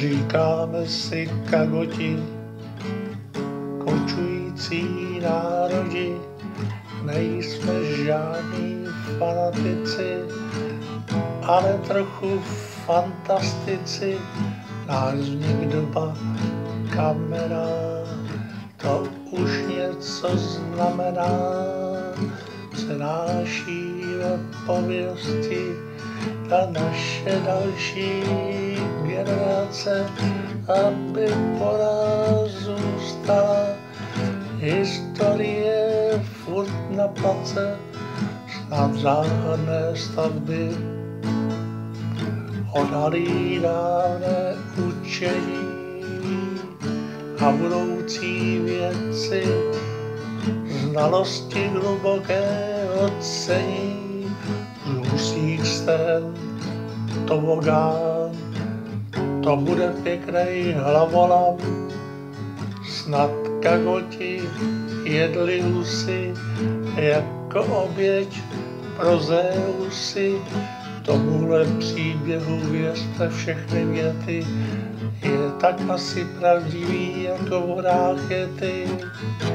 Říkáme si kagoti, končující národi, nejsme žádní fanatici, ale trochu fantastici. Náš vznik, doba, kamera, to už něco znamená. Přenášíme pověsti na naše další generace, aby po nás zůstala historie furt na place, snad záhadné stavby odhalí dávné učení a budoucí věci znalosti hluboké ocení. Zůsík stén, tobogán, to bude pěknej hlavolám. Snad kagoti jedli husy jako oběť pro Zeusy. Tomuhle příběhu věřte všechny věty, je tak asi pravdivý jako v vodách je ty.